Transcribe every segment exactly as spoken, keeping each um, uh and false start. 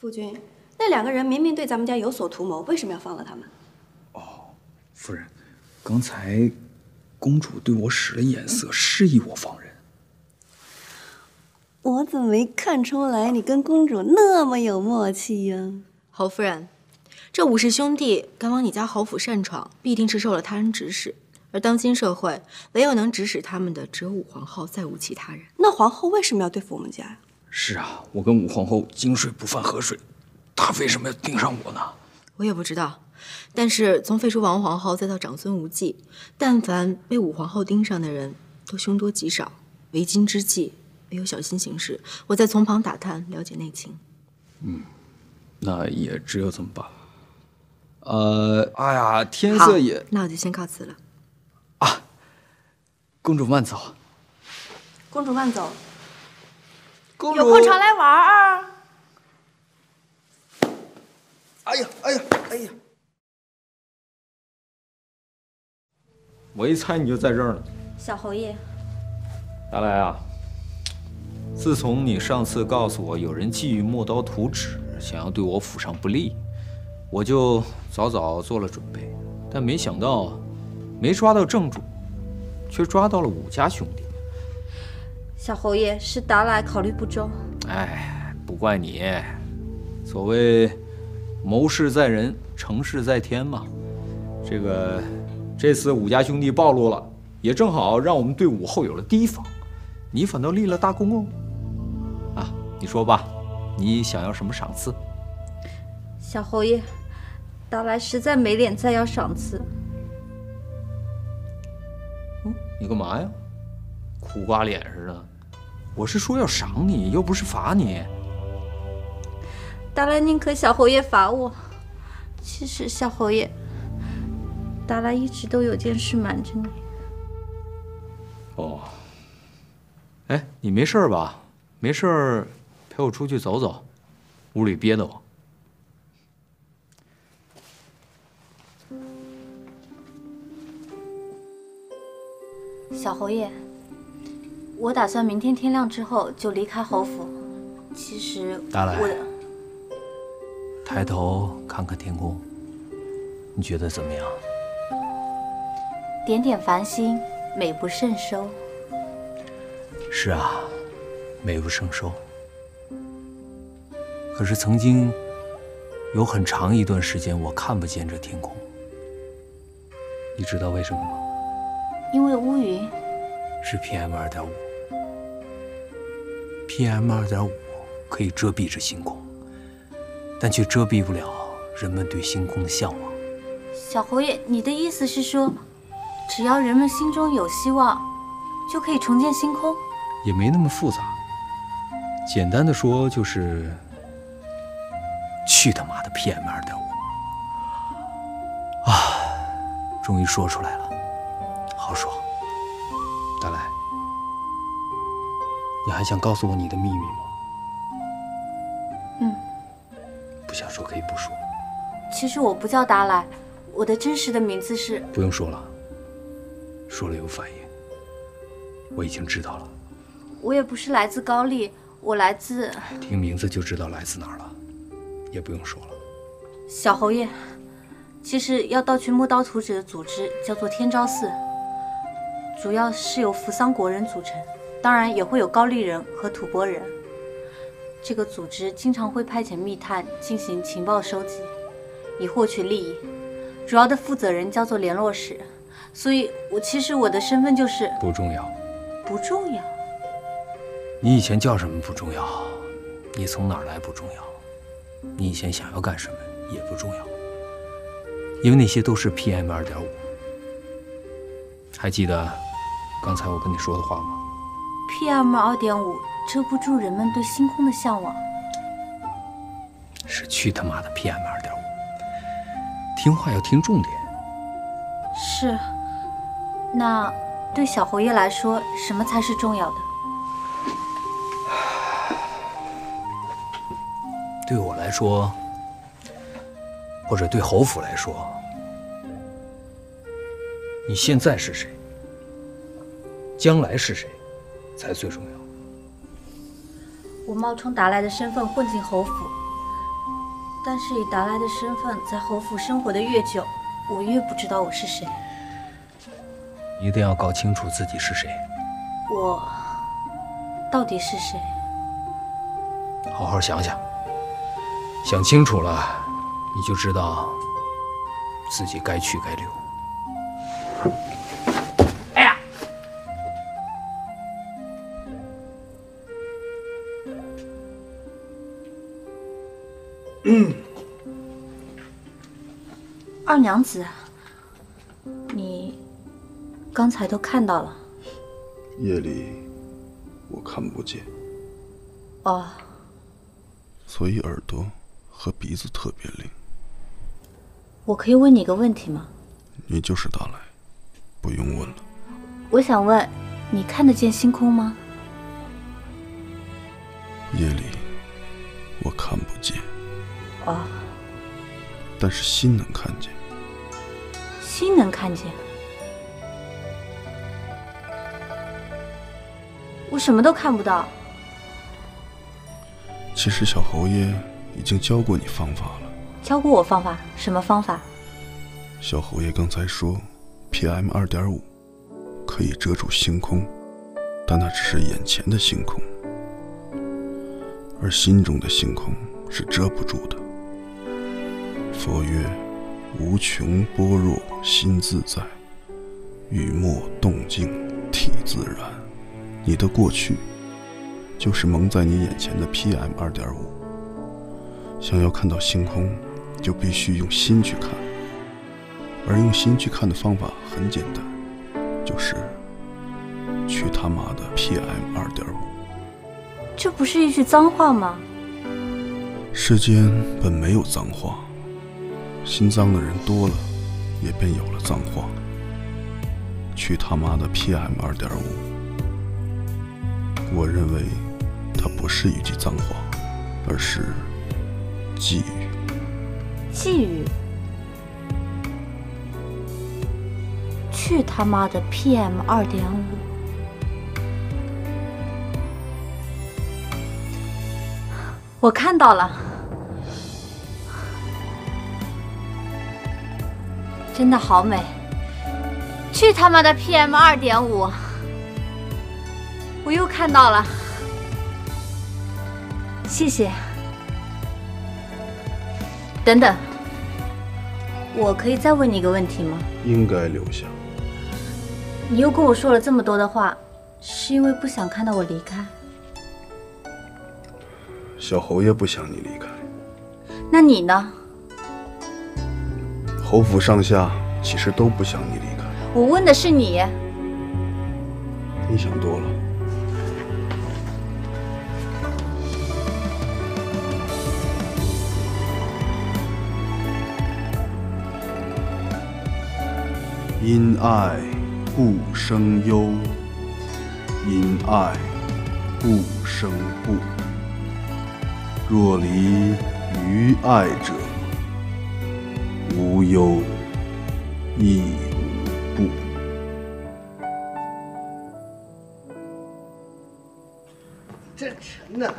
夫君，那两个人明明对咱们家有所图谋，为什么要放了他们？ 哦，夫人，刚才公主对我使了眼色，示意我放人。 我怎么没看出来你跟公主那么有默契呀？ 侯夫人，这武氏兄弟敢往你家侯府擅闯，必定是受了他人指使。而当今社会，唯有能指使他们的，只有武皇后，再无其他人。 那皇后为什么要对付我们家呀？ 是啊，我跟武皇后井水不犯河水，她为什么要盯上我呢？ 我也不知道。但是从废除王皇后，再到长孙无忌，但凡被武皇后盯上的人，都凶多吉少。为今之计，唯有小心行事。我在从旁打探，了解内情。 嗯，那也只有这么办。呃，哎呀，天色也…… 那我就先告辞了。 啊，公主慢走。 公主慢走。 公主有空常来玩啊！ 哎呀，哎呀，哎呀！我一猜你就在这儿呢。 小侯爷， 大来啊！自从你上次告诉我有人觊觎墨刀图纸，想要对我府上不利，我就早早做了准备，但没想到没抓到正主，却抓到了武家兄弟。 小侯爷是达来考虑不周。 哎，不怪你。所谓谋事在人，成事在天嘛。这个这次武家兄弟暴露了，也正好让我们对武后有了提防，你反倒立了大功哦。啊，你说吧，你想要什么赏赐？ 小侯爷，达来实在没脸再要赏赐。 嗯，你干嘛呀？苦瓜脸似的。我是说要赏你，又不是罚你。 达来宁可小侯爷罚我。其实小侯爷，达来一直都有件事瞒着你。 哦。哎，你没事吧？没事，陪我出去走走，屋里憋得慌。 小侯爷，我打算明天天亮之后就离开侯府。其实大来， 我的抬头看看天空，你觉得怎么样？ 点点繁星，美不胜收。 是啊，美不胜收。可是曾经有很长一段时间，我看不见这天空。你知道为什么吗？ 因为乌云是 P M 二点五。P M 二点五可以遮蔽着星空，但却遮蔽不了人们对星空的向往。 小侯爷，你的意思是说，只要人们心中有希望，就可以重见星空？ 也没那么复杂，简单的说就是去他妈的 P M 二点五啊！终于说出来了，好爽。大来，你还想告诉我你的秘密吗？ 嗯， 不想说可以不说。 其实我不叫达来，我的真实的名字是…… 不用说了，说了有反应，我已经知道了。 我也不是来自高丽，我来自…… 听名字就知道来自哪儿了，也不用说了。 小侯爷，其实要盗取墨刀图纸的组织叫做天昭寺，主要是由扶桑国人组成，当然也会有高丽人和吐蕃人。这个组织经常会派遣密探进行情报收集，以获取利益。主要的负责人叫做联络使，所以我其实我的身份就是…… 不重要， 不重要。 你以前叫什么不重要，你从哪儿来不重要，你以前想要干什么也不重要，因为那些都是 P M 二点五。还记得刚才我跟你说的话吗 ？P M 二点五遮不住人们对星空的向往。 是去他妈的 P M 二点五！听话要听重点。 是。那对小侯爷来说，什么才是重要的？ 对我来说，或者对侯府来说，你现在是谁，将来是谁，才最重要。 我冒充达来的身份混进侯府， 但是以达赖的身份在侯府生活的越久，我越不知道我是谁。 一定要搞清楚自己是谁。 我到底是谁？ 好好想想，想清楚了，你就知道自己该去该留。哎呀！ 嗯。二娘子，你刚才都看到了。 夜里我看不见。 哦。 所以耳朵和鼻子特别灵。 我可以问你一个问题吗？ 你就是达赖，不用问了。 我想问，你看得见星空吗？ 夜里我看不见。 哦。 但是心能看见。 心能看见？我什么都看不到。 其实小侯爷已经教过你方法了。 教过我方法？什么方法？ 小侯爷刚才说 P M 二点五 可以遮住星空，但那只是眼前的星空，而心中的星空是遮不住的。佛曰：无穷般若心自在，雨墨动静体自然。你的过去就是蒙在你眼前的 P M 二点五。想要看到星空，就必须用心去看，而用心去看的方法很简单，就是去他妈的 P M 二点五。 这不是一句脏话吗？ 世间本没有脏话，心脏的人多了，也便有了脏话。去他妈的 P M 二点五。我认为它不是一句脏话，而是寄语。 寄语？去他妈的 P M 二点五！我看到了，真的好美。去他妈的 P M 二点五！我又看到了，谢谢。等等，我可以再问你一个问题吗？ 应该留下。 你又跟我说了这么多的话，是因为不想看到我离开？ 小侯爷不想你离开。 那你呢？ 侯府上下其实都不想你离开。 我问的是你。 你想多了。因爱故生忧，因爱故生怖。若离于爱者，无忧亦无怖。 这沉的。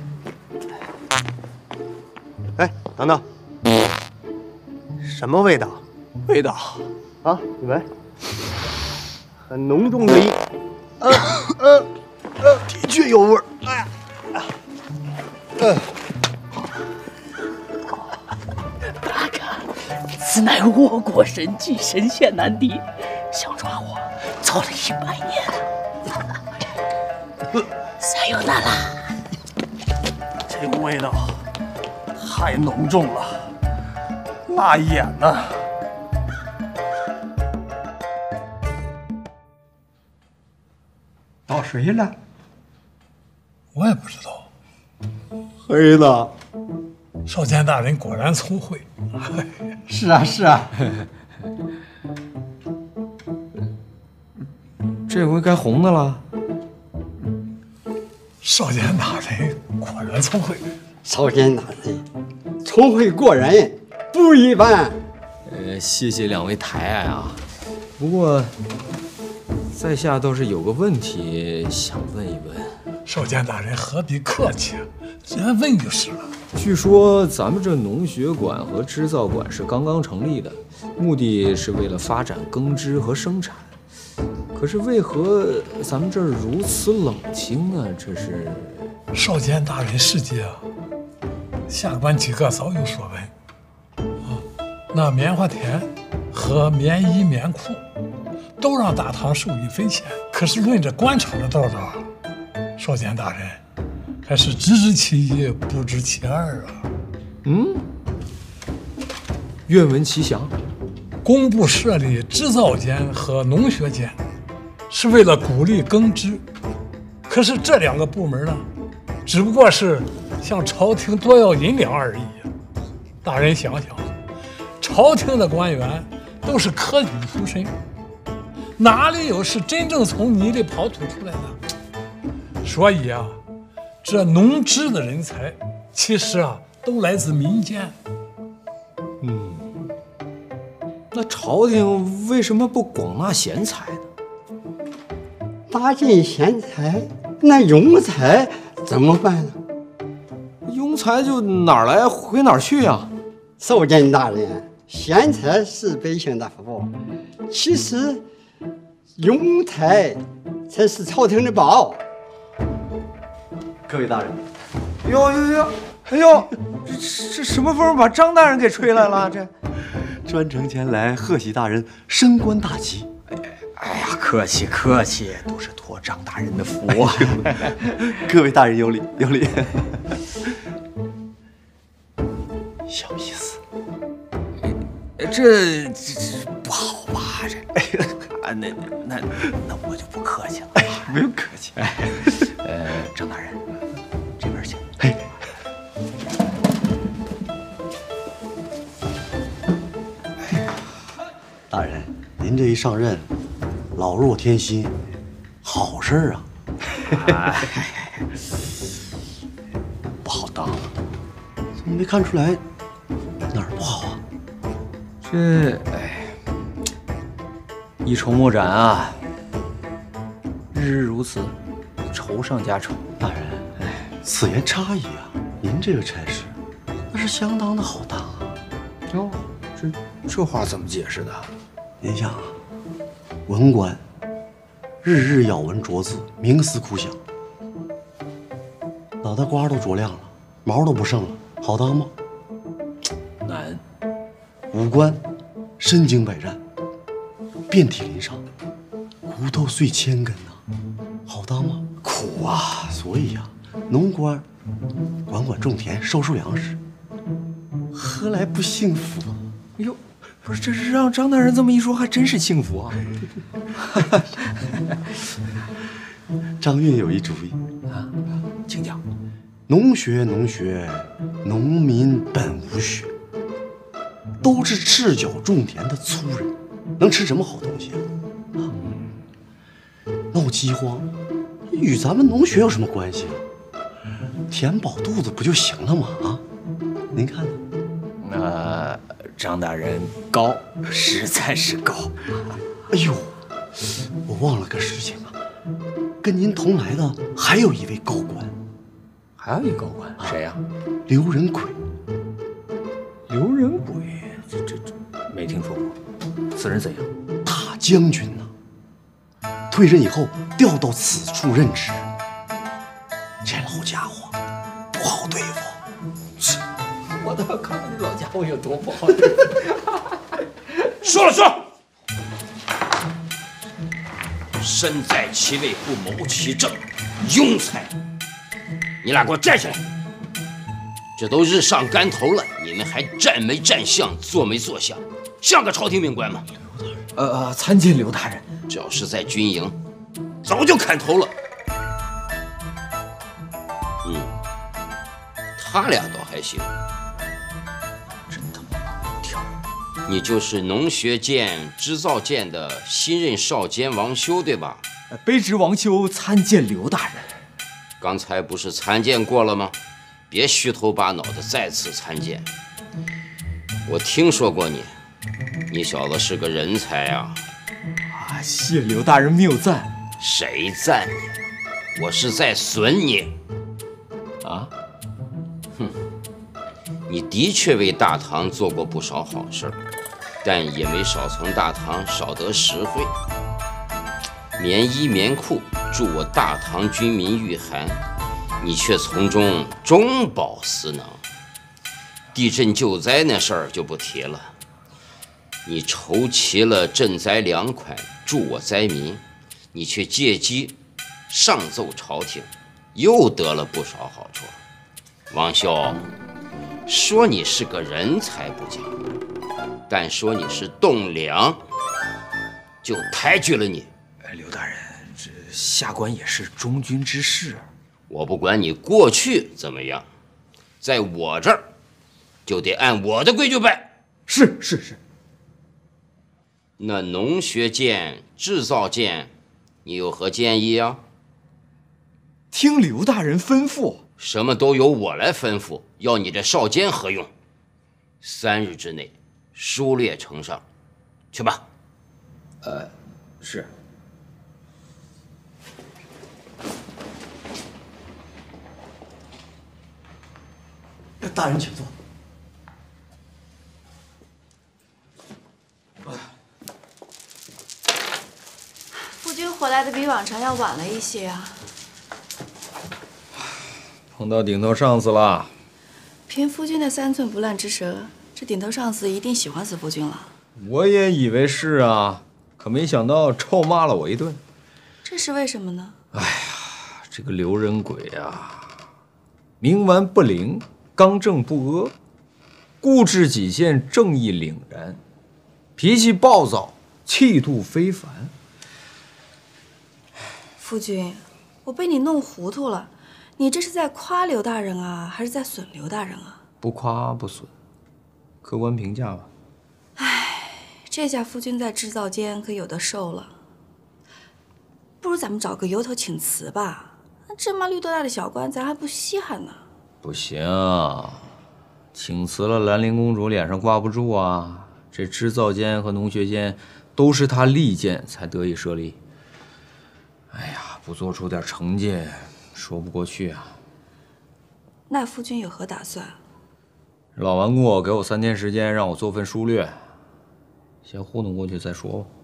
哎，等等，什么味道？ 味道啊，你闻，很浓重的一，呃呃呃，的确有味儿。哎呀，嗯。 大哥，此乃我国神迹，神仙难敌，想抓我走了一百年了。加油，娜拉！ 这味道太浓重了，辣眼呐！ 到谁了？ 我也不知道。 黑子， 少监大人果然聪慧。 是啊，是啊。 这回该红的了。 少监大人果然聪慧。 少监大人聪慧过人，不一般。 呃，谢谢两位抬爱啊。不过，在下倒是有个问题想问一问。 少监大人何必客气啊，直接问就是了。 据说咱们这农学馆和织造馆是刚刚成立的，目的是为了发展耕织和生产。可是为何咱们这儿如此冷清啊？这是少监大人事迹啊，下官几个早有所闻。啊，那棉花田和棉衣棉裤都让大唐收一分钱，可是论这官场的道道，少监大人还是只知其一，不知其二啊。 嗯，愿闻其详。 工部设立织造监和农学监，是为了鼓励耕织。可是这两个部门呢，只不过是向朝廷多要银两而已。大人想想，朝廷的官员都是科举出身，哪里有是真正从泥里刨土出来的？所以啊，这农织的人才，其实啊，都来自民间。 嗯，那朝廷为什么不广纳贤才呢？ 大进贤才，那庸才怎么办呢？ 庸才就哪儿来回哪儿去呀？ 少监大人，贤才是百姓的福报，其实庸才才是朝廷的宝。 各位大人， 哟哟哟，哎呦，这这什么风把张大人给吹来了？这专程前来贺喜大人升官大吉。 哎呀，客气客气，都是托张大人的福啊！ 各位大人有礼有礼。小意思， 这这这不好吧？这啊，那那那我就不客气了。 不用客气。 呃，张大人，这边请。 嘿。大人，您这一上任，老弱添新，好事儿啊！ 哎，不好当， 怎么没看出来哪儿不好啊？ 这哎，一筹莫展啊，日日如此，愁上加愁。 大人，哎，此言差矣啊！您这个差事，那是相当的好当啊！ 哟，这这话怎么解释的？ 您想啊，文官日日咬文嚼字，冥思苦想，脑袋瓜都啄亮了，毛都不剩了，好当吗？ 难。 武官身经百战，遍体鳞伤，骨头碎千根呐，好当吗？ 苦啊！ 所以呀、啊，农官管管种田，收收粮食，何来不幸福啊？ 哎呦，不是，这是让张大人这么一说，还真是幸福啊！ 张运有一主意啊，请讲。 农学，农学，农民本无学，都是赤脚种田的粗人，能吃什么好东西啊？啊，闹饥荒与咱们农学有什么关系啊？填饱肚子不就行了吗？啊，您看呢？ 呃，张大人高，实在是高。 哎呦，我忘了个事情啊，跟您同来的还有一位高官。 还有一高官，谁呀、啊？ 刘仁奎。 刘仁奎，这这这没听说过。此人怎样？ 大将军呐、啊，退任以后调到此处任职。这老家伙不好对付。 我倒要看看这老家伙有多不好对付。 说了说。身在其位不谋其政，庸才！你俩给我站起来！这都日上竿头了，你们还站没站相，坐没坐相，像个朝廷命官吗？ 呃呃，参见刘大人。 这要是在军营，早就砍头了。嗯，他俩倒还行。 真他妈够跳！ 你就是农学监、织造监的新任少监王修，对吧？ 卑职王修参见刘大人。 刚才不是参见过了吗？别虚头巴脑的再次参见。我听说过你，你小子是个人才啊！ 啊，谢刘大人谬赞。 谁赞你了？我是在损你。 啊？ 哼， 你的确为大唐做过不少好事，但也没少从大唐少得实惠。棉衣棉裤助我大唐军民御寒，你却从中中饱私囊。地震救灾那事儿就不提了，你筹齐了赈灾粮款，助我灾民，你却借机上奏朝廷，又得了不少好处。王兄，说你是个人才不假，但说你是栋梁，就抬举了你。 刘大人，这下官也是忠君之士。 我不管你过去怎么样，在我这儿就得按我的规矩办。 是是是。 那农学监、制造监，你有何建议啊？ 听刘大人吩咐。 什么都由我来吩咐，要你这少监何用？三日之内书列呈上，去吧。 呃，是。 大人请坐。 夫君回来的比往常要晚了一些啊。 碰到顶头上司了。 凭夫君的三寸不烂之舌，这顶头上司一定喜欢死夫君了。 我也以为是啊，可没想到臭骂了我一顿。 这是为什么呢？ 哎呀，这个刘仁轨啊，冥顽不灵，刚正不阿，固执己见，正义凛然，脾气暴躁，气度非凡。 夫君，我被你弄糊涂了。你这是在夸刘大人啊，还是在损刘大人啊？ 不夸不损，客观评价吧。 唉，这下夫君在制造监可有的受了。不如咱们找个由头请辞吧。那这么绿豆大的小官，咱还不稀罕呢。 不行，请辞了，兰陵公主脸上挂不住啊。这织造监和农学监都是她力荐才得以设立。哎呀，不做出点成绩，说不过去啊。 那夫君有何打算？ 老顽固给我三天时间，让我做份书略，先糊弄过去再说吧。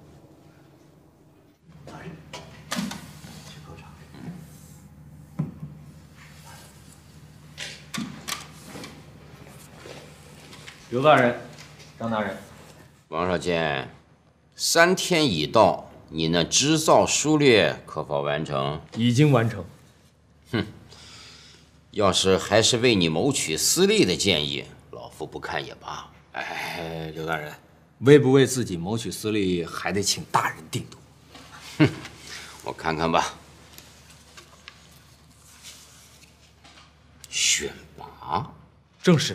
刘大人，张大人， 王少监，三天已到，你那织造书略可否完成？ 已经完成。 哼，要是还是为你谋取私利的建议，老夫不看也罢。 哎，刘大人，为不为自己谋取私利，还得请大人定夺。 哼，我看看吧。选拔， 正是。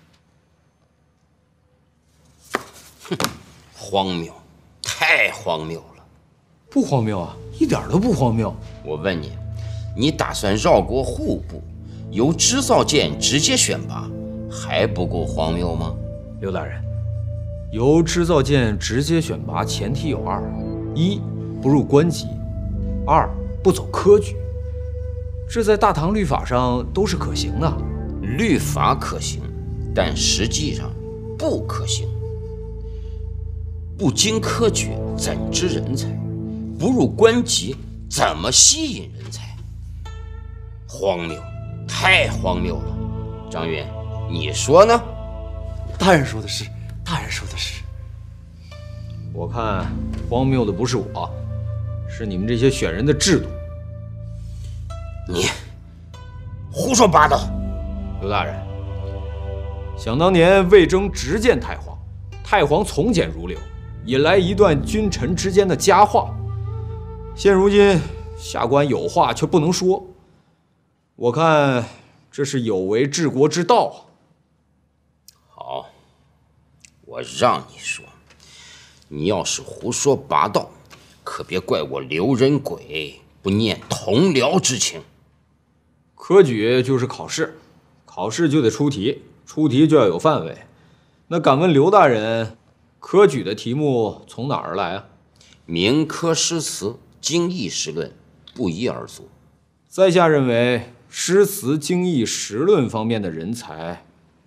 哼，荒谬，太荒谬了。 不荒谬啊，一点都不荒谬。 我问你，你打算绕过户部，由织造监直接选拔，还不够荒谬吗？ 刘大人，由织造监直接选拔前提有二：一，不入官籍；二，不走科举。这在大唐律法上都是可行的。 律法可行，但实际上不可行。不经科举怎知人才？不入官籍怎么吸引人才？荒谬，太荒谬了！张云，你说呢？ 大人说的是，大人说的是。 我看荒谬的不是我，是你们这些选人的制度。 你胡说八道！ 刘大人，想当年魏征直谏太皇，太皇从简如流，引来一段君臣之间的佳话。现如今下官有话却不能说，我看这是有违治国之道。 好，我让你说，你要是胡说八道，可别怪我刘仁轨不念同僚之情。 科举就是考试，考试就得出题，出题就要有范围。那敢问刘大人，科举的题目从哪儿而来啊？ 名科诗词、经义时论不一而足。 在下认为，诗词、经义、时论方面的人才，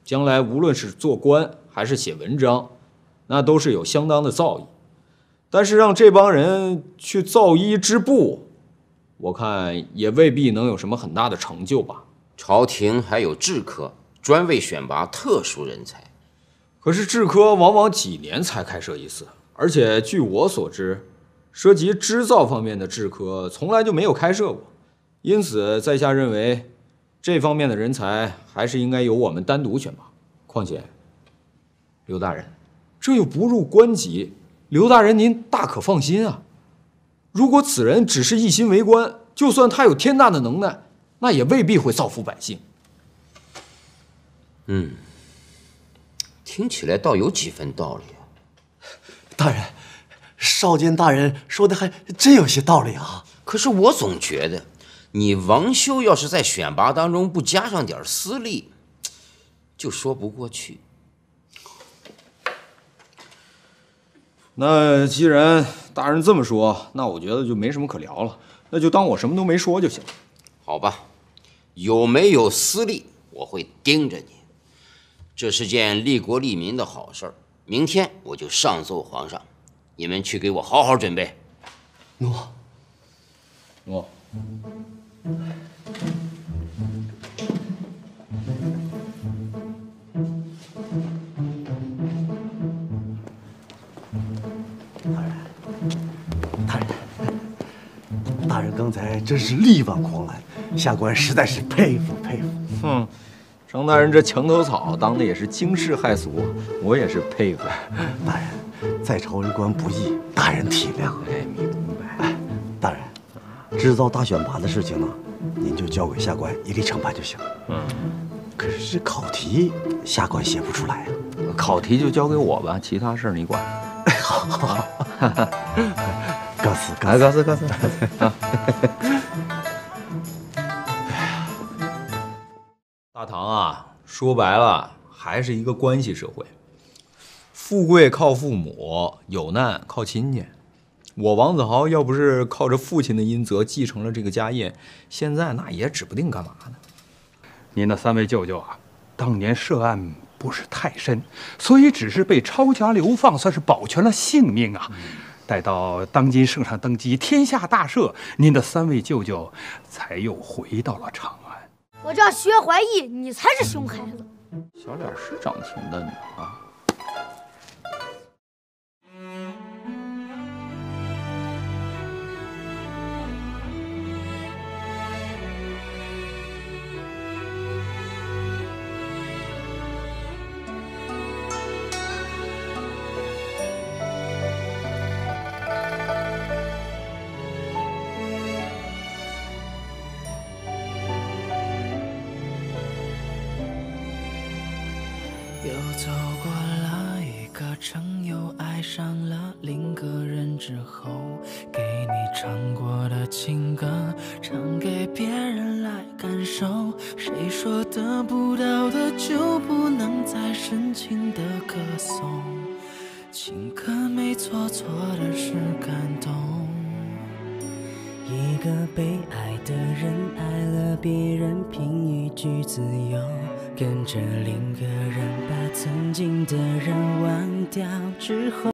将来无论是做官还是写文章，那都是有相当的造诣。但是让这帮人去造衣织布，我看也未必能有什么很大的成就吧。 朝廷还有制科，专为选拔特殊人才。 可是制科往往几年才开设一次，而且据我所知，涉及织造方面的制科从来就没有开设过。因此，在下认为，这方面的人才还是应该由我们单独选拔。况且，刘大人，这又不入官籍。刘大人，您大可放心啊！如果此人只是一心为官，就算他有天大的能耐，那也未必会造福百姓。 嗯，听起来倒有几分道理啊。 大人，少监大人说的还真有些道理啊。 可是我总觉得，你王修要是在选拔当中不加上点私利，就说不过去。 那既然大人这么说，那我觉得就没什么可聊了，那就当我什么都没说就行了。 好吧，有没有私利，我会盯着你。这是件利国利民的好事儿，明天我就上奏皇上，你们去给我好好准备。 诺， 诺。 大人刚才真是力挽狂澜，下官实在是佩服佩服。 哼，张大人这墙头草当的也是惊世骇俗，我也是佩服。 大人，在朝为官不易，大人体谅。 哎，明白。 哎，大人，制造大选拔的事情呢，您就交给下官一力承办就行。 嗯。 可是这考题下官写不出来呀、 啊。考题就交给我吧，其他事儿你管。 好好好。告辞， 告辞，告辞，告辞。大唐啊，说白了还是一个关系社会，富贵靠父母，有难靠亲戚。我王子豪要不是靠着父亲的阴泽继承了这个家业，现在那也指不定干嘛呢。 您的三位舅舅啊，当年涉案不是太深，所以只是被抄家流放，算是保全了性命啊。嗯，待到当今圣上登基，天下大赦，您的三位舅舅才又回到了长安。 我叫薛怀义，你才是熊孩子。 小脸是长挺嫩的啊。 又走过了一个城，又爱上了另个人之后，给你唱过的情歌，唱给别人来感受。谁说得不到的就不能再深情的歌颂？情歌没错，错的是感动。一个被爱的人爱了别人，凭一句自由，跟着另个人把曾经的人忘掉之后。